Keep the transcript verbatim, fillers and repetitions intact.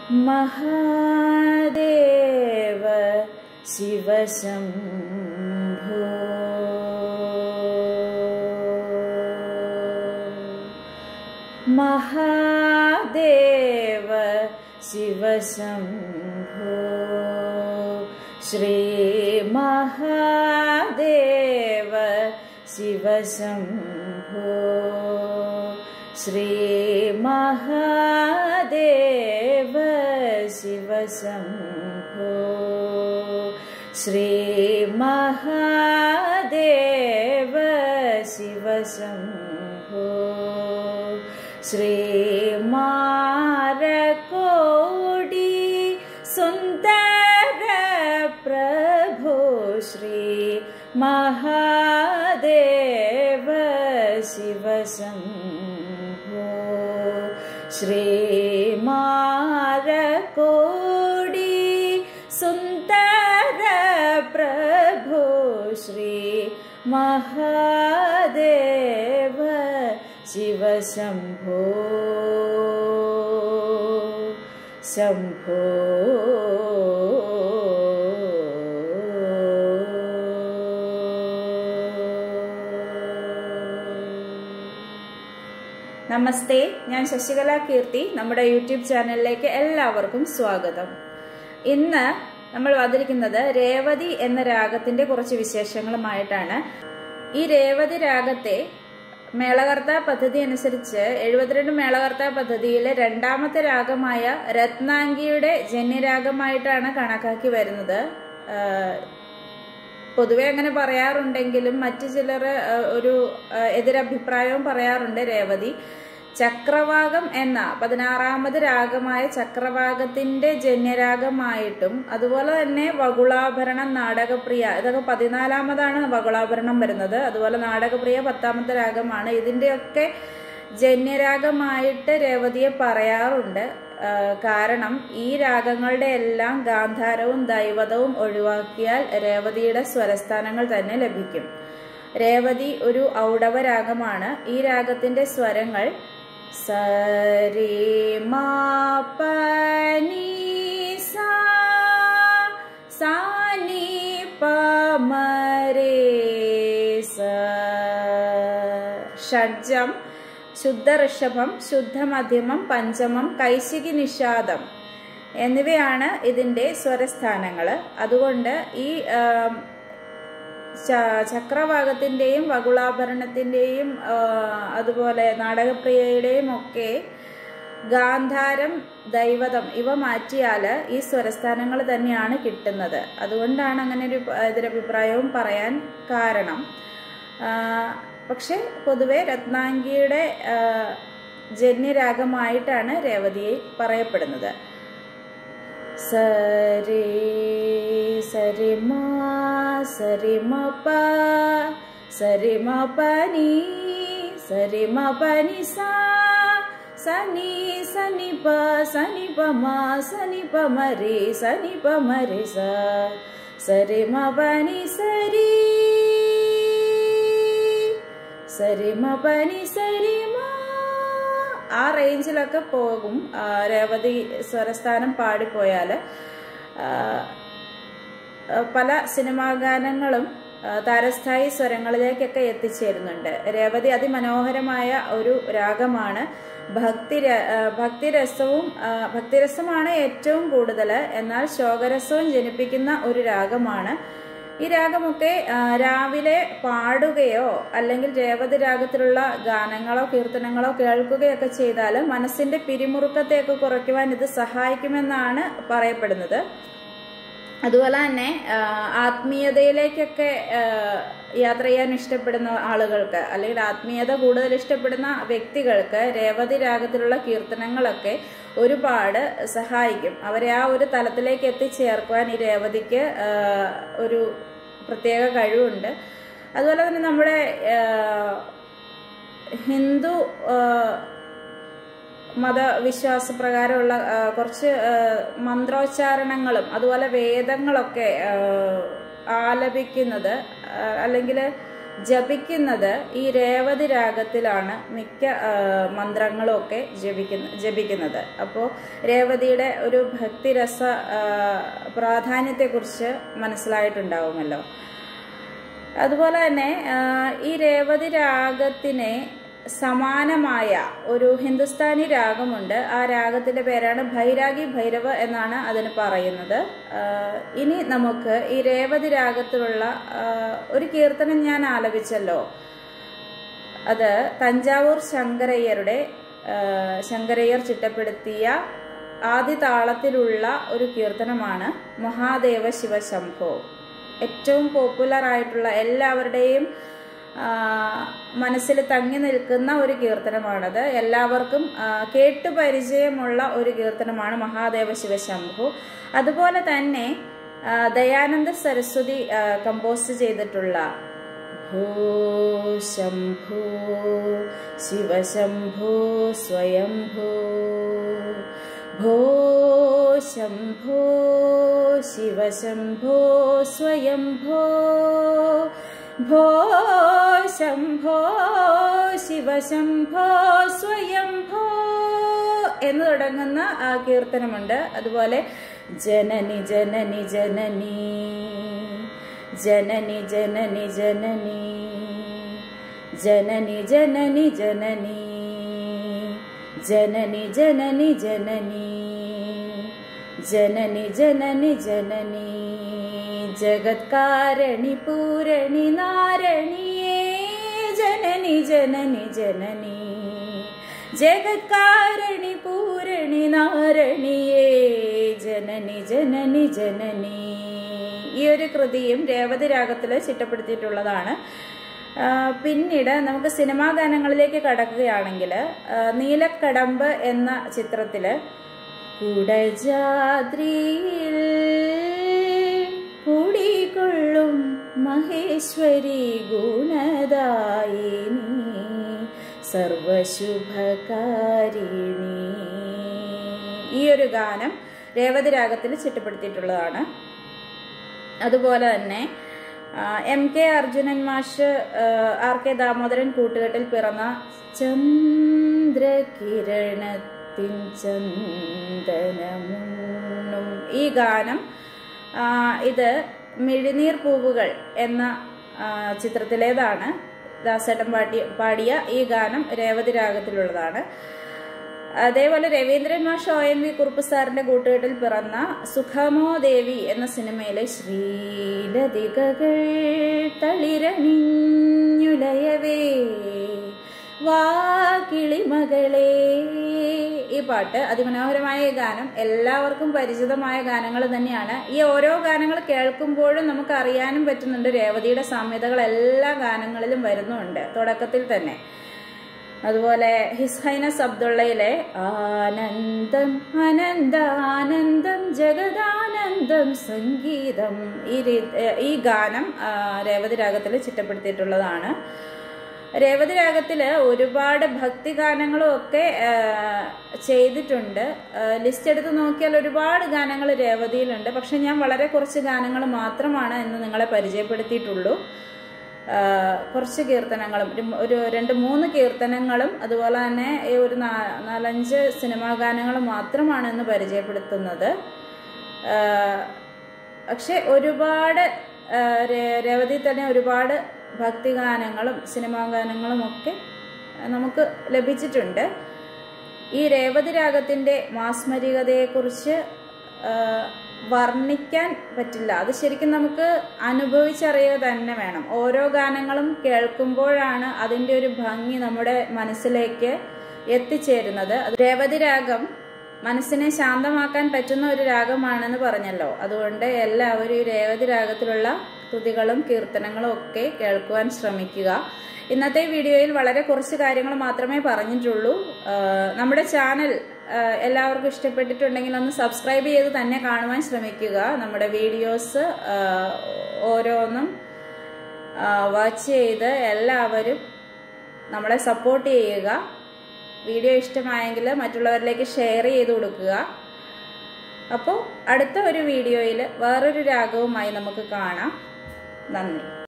महादेव शिव शंभो महादेव शिव शंभो श्री महादेव शिव शंभो श्री महादेव शिव शंभो श्री महादेव शिव शंभो श्री मारकोडी सुंदर प्रभु श्री महादेव शिव शंभो श्री मारकोडी सुंदर प्रभु श्री महादेव शिव शंभो शंभो നമസ്തേ, ഞാൻ ശശികല കീർത്തി. നമ്മുടെ യൂട്യൂബ് ചാനലിലേക്ക് എല്ലാവർക്കും സ്വാഗതം. ഇന്ന് നമ്മൾ വന്നിരിക്കുന്നത് രേവതി എന്ന രാഗത്തിന്റെ കുറച്ച് വിശേഷങ്ങളുമായിട്ടാണ്. ഈ രേവതി രാഗത്തെ മേളകർത്താ പദ്ധതി അനുസരിച്ച് എഴുപത്തിരണ്ട് മേളകർത്താ പദ്ധതിയിലെ രണ്ടാമത്തെ രാഗമായ രത്നാംഗിയുടെ ജന്യരാഗമായിട്ടാണ് കണക്കാക്കി വരുന്നത്. പൊതുവെ അങ്ങനെ പറയാറുണ്ടെങ്കിലും മറ്റു ചിലർ ഒരു എതിരഭിപ്രായവും പറയാറുണ്ട്. രേവതി ചക്രവാകം എന്ന പതിനാറാമത് രാഗമായ ചക്രവാകത്തിന്റെ ജന്യരാഗമായിട്ടും അതുപോലെ തന്നെ വകുളാഭരണം, നാടകപ്രിയ ഇതൊക്കെ പതിനാലാമതാണ് വകുളാഭരണം വരുന്നത്. അതുപോലെ നാടകപ്രിയ പത്താമത്തെ രാഗമാണ്. ഇതിന്റെയൊക്കെ ജന്യരാഗമായിട്ട് രേവതിയെ പറയാറുണ്ട്. കാരണം ഈ രാഗങ്ങളുടെ എല്ലാം ഗാന്ധാരവും ദൈവതവും ഒഴിവാക്കിയാൽ രേവതിയുടെ സ്വരസ്ഥാനങ്ങൾ തന്നെ ലഭിക്കും. രേവതി ഒരു ഔഡവ രാഗമാണ്. ഈ രാഗത്തിന്റെ സ്വരങ്ങൾ സരി മാ പ നീ സാ സാ നി പ മ രേ സ. ഷഡ്ജം, ശുദ്ധ ഋഷഭം, ശുദ്ധ മധ്യമം, പഞ്ചമം, കൈശികി നിഷാദം എന്നിവയാണ് ഇതിന്റെ സ്വരസ്ഥാനങ്ങൾ. അതുകൊണ്ട് ഈ ചക്രവാകത്തിന്റെയും വകുളാഭരണത്തിന്റെയും അതുപോലെ നാടകപ്രിയയുടെയും ഒക്കെ ഗാന്ധാരം, ദൈവതം ഇവ മാറ്റിയാൽ ഈ സ്വരസ്ഥാനങ്ങൾ തന്നെയാണ് കിട്ടുന്നത്. അതുകൊണ്ടാണ് അങ്ങനെ ഒരു എതിരഭിപ്രായവും പറയാൻ കാരണം. പക്ഷെ പൊതുവെ രത്നാംഗിയുടെ ജന്യരാഗമായിട്ടാണ് രേവതിയെ പറയപ്പെടുന്നത്. സരി സരി മാ സരി മ പ സരി മ പ നീ സരി മ പ നി സാ സനി സനി പ സനി പ മ സനി പ മ രി സനി പ മ രി സ സരി മ പ നി സരി സരി മ പ നി സരി മ. ആ റേഞ്ചിലൊക്കെ പോകും രേവതി സ്വരസ്ഥാനം പാടിപ്പോയാൽ. പല സിനിമാ ഗാനങ്ങളും താരസ്ഥായി സ്വരങ്ങളിലേക്കൊക്കെ എത്തിച്ചേരുന്നുണ്ട്. രേവതി അതിമനോഹരമായ ഒരു രാഗമാണ്. ഭക്തി ഭക്തിരസവും ഭക്തിരസമാണ് ഏറ്റവും കൂടുതൽ. എന്നാൽ ശോകരസവും ജനിപ്പിക്കുന്ന ഒരു രാഗമാണ്. ഈ രാഗമൊക്കെ രാവിലെ പാടുകയോ അല്ലെങ്കിൽ രേവതി രാഗത്തിലുള്ള ഗാനങ്ങളോ കീർത്തനങ്ങളോ കേൾക്കുകയൊക്കെ ചെയ്താൽ മനസ്സിന്റെ പിരിമുറുക്കത്തെയൊക്കെ കുറയ്ക്കുവാൻ ഇത് സഹായിക്കുമെന്നാണ് പറയപ്പെടുന്നത്. അതുപോലെ തന്നെ ആത്മീയതയിലേക്കൊക്കെ യാത്ര ചെയ്യാൻ ഇഷ്ടപ്പെടുന്ന ആളുകൾക്ക് അല്ലെങ്കിൽ ആത്മീയത കൂടുതൽ ഇഷ്ടപ്പെടുന്ന വ്യക്തികൾക്ക് രേവതി രാഗത്തിലുള്ള കീർത്തനങ്ങളൊക്കെ ഒരുപാട് സഹായിക്കും. അവരെ ആ ഒരു തലത്തിലേക്ക് എത്തിച്ചേർക്കുവാൻ ഈ രേവതിക്ക് ഒരു പ്രത്യേക കഴിവുണ്ട്. അതുപോലെ തന്നെ നമ്മുടെ ഹിന്ദു മതവിശ്വാസപ്രകാരമുള്ള കുറച്ച് മന്ത്രോച്ചാരണങ്ങളും അതുപോലെ വേദങ്ങളൊക്കെ ആലപിക്കുന്നത് അല്ലെങ്കിൽ ജപിക്കുന്നത് ഈ രേവതി രാഗത്തിലാണ് മിക്ക മന്ത്രങ്ങളും ഒക്കെ ജപിക്കുന്ന ജപിക്കുന്നത്. അപ്പോൾ രേവതിയുടെ ഒരു ഭക്തിരസ പ്രാധാന്യത്തെക്കുറിച്ച് മനസ്സിലായിട്ടുണ്ടാവുമല്ലോ. അതുപോലെ തന്നെ ഈ രേവതി രാഗത്തിനെ സമാനമായ ഒരു ഹിന്ദുസ്ഥാനി രാഗമുണ്ട്. ആ രാഗത്തിന്റെ പേരാണ് ഭൈരാഗി ഭൈരവ എന്നാണ് അതിന് പറയുന്നത്. ഇനി നമുക്ക് ഈ രേവതി രാഗത്തിലുള്ള ഒരു കീർത്തനം ഞാൻ ആലപിച്ചല്ലോ, അത് തഞ്ചാവൂർ ശങ്കരയ്യരുടെ ശങ്കരയ്യർ ചിട്ടപ്പെടുത്തിയ ആദി താളത്തിലുള്ള ഒരു കീർത്തനമാണ് മഹാദേവ ശിവശംഭോ. ഏറ്റവും പോപ്പുലർ ആയിട്ടുള്ള എല്ലാവരുടെയും മനസ്സിൽ തങ്ങി നിൽക്കുന്ന ഒരു കീർത്തനമാണത്. എല്ലാവർക്കും കേട്ടു പരിചയമുള്ള ഒരു കീർത്തനമാണ് മഹാദേവ ശിവശംഭു. അതുപോലെ തന്നെ ദയാനന്ദ സരസ്വതി കമ്പോസ് ചെയ്തിട്ടുള്ള ഭോ ശംഭോ ശിവശംഭോ സ്വയംഭോ, ഭോ ശംഭോ ശിവശംഭോ സ്വയംഭോ, ഭോ ശംഭോ ശിവശംഭോ സ്വയംഭോ എന്ന് തുടങ്ങുന്ന ആ കീർത്തനമുണ്ട്. അതുപോലെ ജനനി ജനനി ജനനി ജനനി ജനനി ജനനി ജനനി ജനനി ജനനി ജനനി ജനനി ജനനി ജനനി ജനനി ജനനി ജഗത്കാരണി പൂരണി നാരണിയേ ജനനി ജനനി ജനനി ജഗത്കാരണി പൂരണി നാരണിയേ ജനനി ജനനി ജനനി. ഈ ഒരു കൃതിയും രേവതി രാഗത്തിൽ ചിട്ടപ്പെടുത്തിയിട്ടുള്ളതാണ്. പിന്നീട് നമുക്ക് സിനിമാ ഗാനങ്ങളിലേക്ക് കടക്കുകയാണെങ്കിൽ നീലക്കടമ്പ് എന്ന ചിത്രത്തില് കുടജാദ്രിയിൽ കുടികൊള്ളും മഹേശ്വരി ഗുണദായിനി സർവശുഭകാരിണി, ഈ ഒരു ഗാനം രേവതി രാഗത്തിൽ ചിട്ടപ്പെടുത്തിയിട്ടുള്ളതാണ്. അതുപോലെ തന്നെ എം കെ അർജുനൻ മാഷ്, ആർ കെ ദാമോദരൻ കൂട്ടുകെട്ടിൽ പിറന്ന ചന്ദ്രകിരണത്തിൻ ചന്ദനമുണ്ണും ഈ ഗാനം, ഇത് മിഴിനീർ പൂവുകൾ എന്ന ചിത്രത്തിലേതാണ്. ദാസേട്ടൻ പാടി പാടിയ ഈ ഗാനം രേവതി രാഗത്തിലുള്ളതാണ്. അതേപോലെ രവീന്ദ്രൻ മാഷ് ഒ എൻ വി കുറുപ്പ് സാറിന്റെ കൂട്ടുകെട്ടിൽ പിറന്ന സുഖമോ ദേവി എന്ന സിനിമയിലെ ശ്രീലതികകൾ തളിരണിഞ്ഞുലയവേ വാ കിളിമകളെ, ഈ പാട്ട് അതിമനോഹരമായ ഗാനം എല്ലാവർക്കും പരിചിതമായ ഗാനങ്ങൾ തന്നെയാണ്. ഈ ഓരോ ഗാനങ്ങൾ കേൾക്കുമ്പോഴും നമുക്ക് അറിയാനും പറ്റുന്നുണ്ട് രേവതിയുടെ സാമ്യതകൾ എല്ലാ ഗാനങ്ങളിലും വരുന്നുണ്ട് തുടക്കത്തിൽ തന്നെ. അതുപോലെ ഹിസ് ഹൈനസ് അബ്ദുള്ളയിലെ ആനന്ദം അനന്താനന്ദം ജഗദാനന്ദം സംഗീതം, ഈ ഈ ഗാനം രേവതി രാഗത്തിൽ ചിട്ടപ്പെടുത്തിയിട്ടുള്ളതാണ്. രേവതി രാഗത്തില് ഒരുപാട് ഭക്തി ഗാനങ്ങളും ഒക്കെ ചെയ്തിട്ടുണ്ട്. ലിസ്റ്റ് എടുത്ത് നോക്കിയാൽ ഒരുപാട് ഗാനങ്ങൾ രേവതിയിലുണ്ട്. പക്ഷെ ഞാൻ വളരെ കുറച്ച് ഗാനങ്ങൾ മാത്രമാണ് ഇന്ന് നിങ്ങളെ പരിചയപ്പെടുത്തിയിട്ടുള്ളൂ. കുറച്ച് കീർത്തനങ്ങളും ഒരു രണ്ട് മൂന്ന് കീർത്തനങ്ങളും അതുപോലെ തന്നെ ഒരു നാലഞ്ച് സിനിമാ ഗാനങ്ങളും മാത്രമാണ് ഇന്ന് പരിചയപ്പെടുത്തുന്നത്. പക്ഷെ ഒരുപാട് രേവതി തന്നെ ഒരുപാട് ഭക്തിഗാനങ്ങളും സിനിമാ ഗാനങ്ങളും ഒക്കെ നമുക്ക് ലഭിച്ചിട്ടുണ്ട്. ഈ രേവതി രാഗത്തിൻ്റെ മാസ്മരികതയെക്കുറിച്ച് വർണ്ണിക്കാൻ പറ്റില്ല. അത് ശരിക്കും നമുക്ക് അനുഭവിച്ചറിയുക തന്നെ വേണം. ഓരോ ഗാനങ്ങളും കേൾക്കുമ്പോഴാണ് അതിൻ്റെ ഒരു ഭംഗി നമ്മുടെ മനസ്സിലേക്ക് എത്തിച്ചേരുന്നത്. രേവതി രാഗം മനസ്സിനെ ശാന്തമാക്കാൻ പറ്റുന്ന ഒരു രാഗമാണെന്ന് പറഞ്ഞല്ലോ. അതുകൊണ്ട് എല്ലാവരും ഈ രേവതി രാഗത്തിലുള്ള കൃതികളും കീർത്തനങ്ങളും ഒക്കെ കേൾക്കുവാൻ ശ്രമിക്കുക. ഇന്നത്തെ വീഡിയോയിൽ വളരെ കുറച്ച് കാര്യങ്ങൾ മാത്രമേ പറഞ്ഞിട്ടുള്ളൂ. നമ്മുടെ ചാനൽ എല്ലാവർക്കും ഇഷ്ടപ്പെട്ടിട്ടുണ്ടെങ്കിൽ ഒന്ന് സബ്സ്ക്രൈബ് ചെയ്ത് തന്നെ കാണുവാൻ ശ്രമിക്കുക. നമ്മുടെ വീഡിയോസ് ഓരോന്നും വാച്ച് ചെയ്ത് എല്ലാവരും നമ്മളെ സപ്പോർട്ട് ചെയ്യുക. വീഡിയോ ഇഷ്ടമായെങ്കിൽ മറ്റുള്ളവരിലേക്ക് ഷെയർ ചെയ്ത് കൊടുക്കുക. അപ്പോൾ അടുത്ത ഒരു വീഡിയോയിൽ വേറൊരു രാഗവുമായി നമുക്ക് കാണാം. നന്ദി.